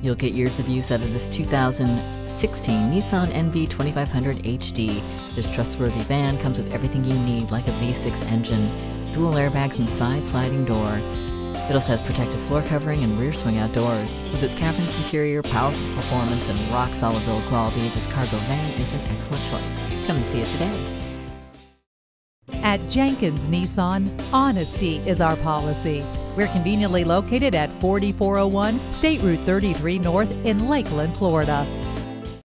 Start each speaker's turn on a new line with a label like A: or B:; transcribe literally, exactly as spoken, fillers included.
A: You'll get years of use out of this two thousand sixteen Nissan N V twenty-five hundred H D. This trustworthy van comes with everything you need, like a V six engine, dual airbags, and side sliding door. It also has protective floor covering and rear swing outdoors. With its cavernous interior, powerful performance, and rock-solid build quality, this cargo van is an excellent choice. Come and see it today.
B: At Jenkins Nissan, honesty is our policy. We're conveniently located at forty-four oh one State Route thirty-three North in Lakeland, Florida.